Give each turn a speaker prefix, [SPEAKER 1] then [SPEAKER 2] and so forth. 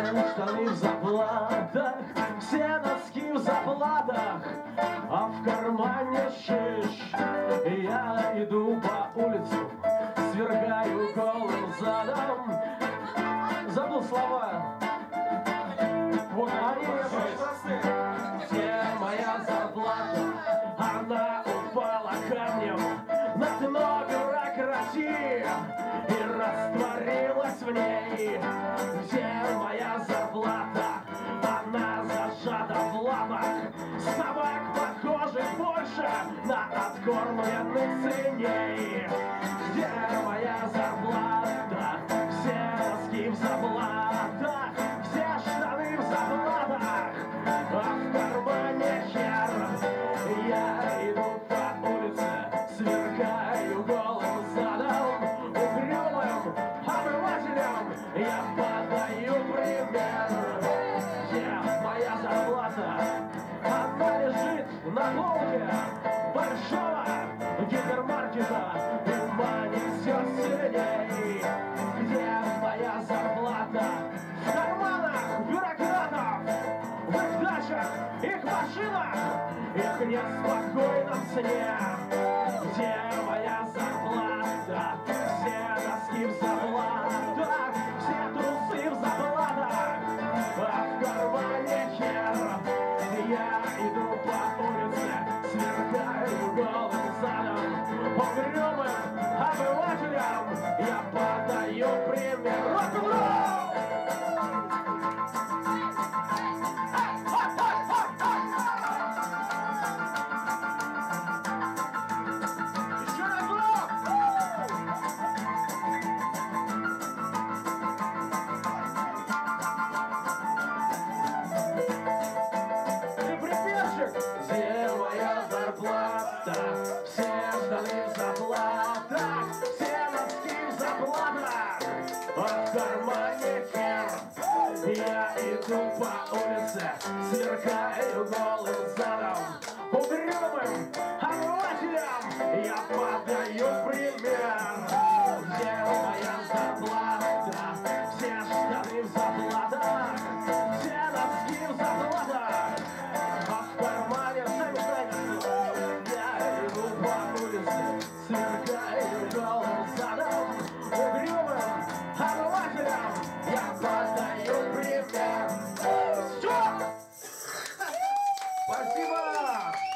[SPEAKER 1] штаны в заплатах, все носки в заплатах, а в кармане шиш. Я иду по улице, свергаю голым задом. Забыл слова. Вот они. Где моя зарплата? Она упала камнем на дно бюрократии и растворилась в ней. Где моя зарплата? Она зажата в лапах собак, похожих больше на откормленных свиней. Где моя зарплата? Все носки в заплатах, все штаны в заплатах, а в кармане хер. Я иду по улице, сверкаю голым задом, угрюмым обывателям я подаю пример. Где моя зарплата? Она лежит на полке большого гипермаркета и манит все сильней. Где моя зарплата? В карманах бюрократов, в их дачах, их машинах, их неспокойном сне. Где моя зарплата? Все носки в заплатах, все трусы в заплатах, а в кармане хер. Я иду по улице, сверкаю голым задом, угрюмым обывателям я подаю пример. Рок-н-ролл! Где моя зарплата? Все штаны в заплатах, все носки в заплатах, а в кармане хер. Я иду по улице, сверкаю голым задом, угрюмым обывателям я подаю пример. Где моя зарплата? Все штаны в заплатах, все носки в заплатах, а в кармане я иду по улице, сверкаю голым задом, угрюмым обывателям я подаю пример. Все! Спасибо!